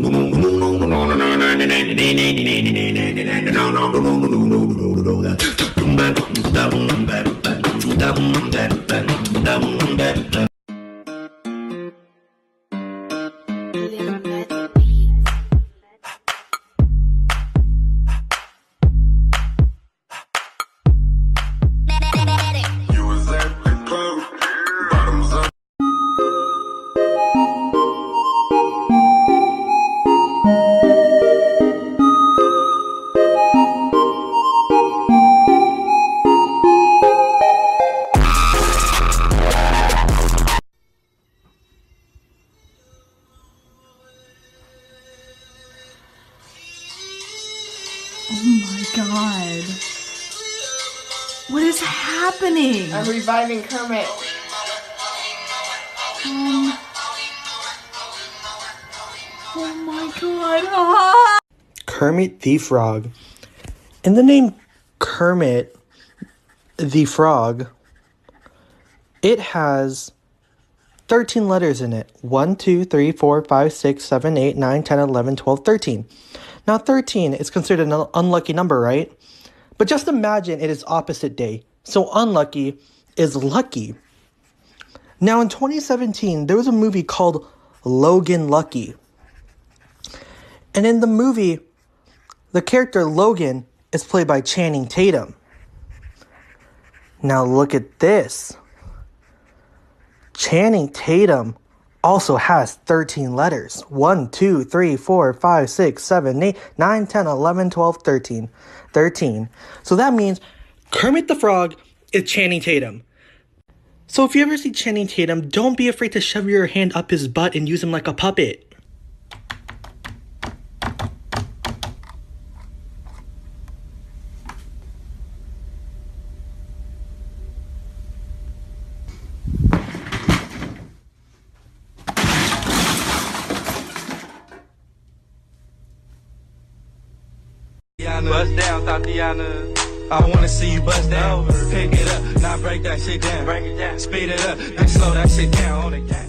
Oh my god. What is happening? I'm reviving Kermit. Oh my god. Ah! Kermit the Frog. In the name Kermit the Frog, it has 13 letters in it. 1, 2, 3, 4, 5, 6, 7, 8, 9, 10, 11, 12, 13. Now 13 is considered an unlucky number, right? But just imagine it is opposite day. So unlucky is lucky. Now in 2017, there was a movie called Logan Lucky. And in the movie, the character Logan is played by Channing Tatum. Now look at this. Channing Tatum also has 13 letters. 1, 2, 3, 4, 5, 6, 7, 8, 9, 10, 11, 12, 13. 13. So that means Kermit the Frog is Channing Tatum. So if you ever see Channing Tatum, don't be afraid to shove your hand up his butt and use him like a puppet. Bust down, Tatiana. I wanna see you bust down. Pick it up, now break that shit down. Break it down. Speed it up, then slow that shit down on the gang.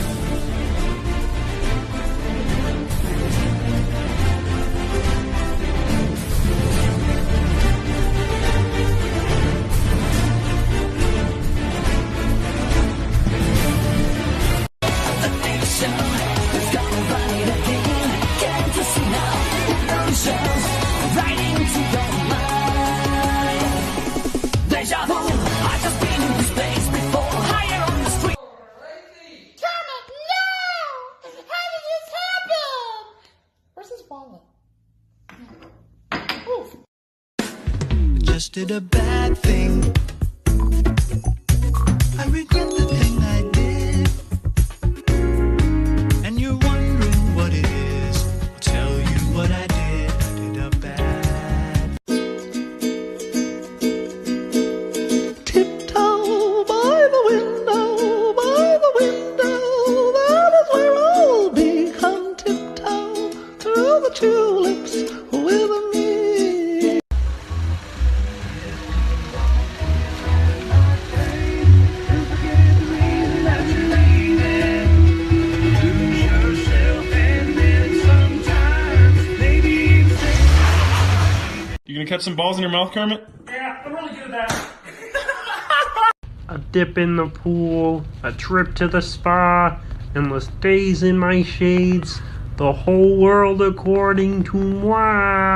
Just did a bad thing. I regret the thing I did. And you're wondering what it is. I'll tell you what I did. I did a bad. Tiptoe by the window, that is where I'll be. Come tiptoe through the tulips with me. You gonna catch some balls in your mouth, Kermit? Yeah, I'm really good at that. A dip in the pool, a trip to the spa, endless days in my shades, the whole world according to moi.